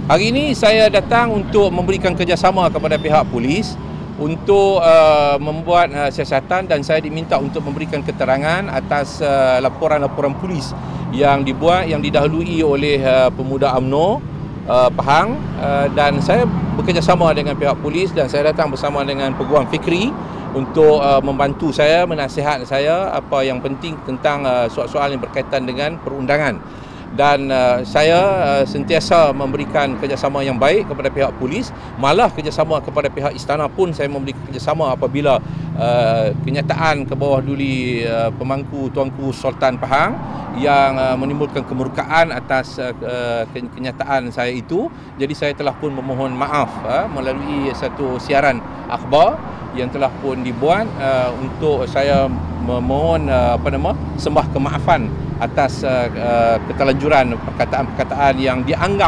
Hari ini saya datang untuk memberikan kerjasama kepada pihak polis untuk membuat siasatan, dan saya diminta untuk memberikan keterangan atas laporan-laporan polis yang dibuat, yang didahului oleh pemuda UMNO Pahang, dan saya bekerjasama dengan pihak polis dan saya datang bersama dengan Peguam Fikri untuk membantu saya, menasihat saya apa yang penting tentang soal-soal yang berkaitan dengan perundangan. Dan saya sentiasa memberikan kerjasama yang baik kepada pihak polis, malah kerjasama kepada pihak istana pun saya memberi kerjasama apabila kenyataan ke bawah duli pemangku Tuanku Sultan Pahang yang menimbulkan kemurkaan atas kenyataan saya itu. Jadi saya telah pun memohon maaf melalui satu siaran akhbar yang telah pun dibuat untuk saya memohon sembah kemaafan atas keterlanjuran perkataan-perkataan yang dianggap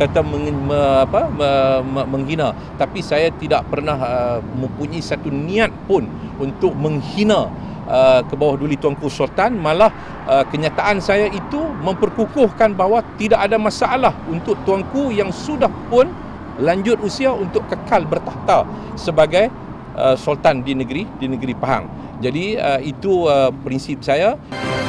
menghina. Tapi saya tidak pernah mempunyai satu niat pun untuk menghina ke bawah duli Tuanku Sultan. Malah kenyataan saya itu memperkukuhkan bahawa tidak ada masalah untuk Tuanku yang sudah pun lanjut usia untuk kekal bertahta sebagai Sultan di negeri Pahang. Jadi itu prinsip saya.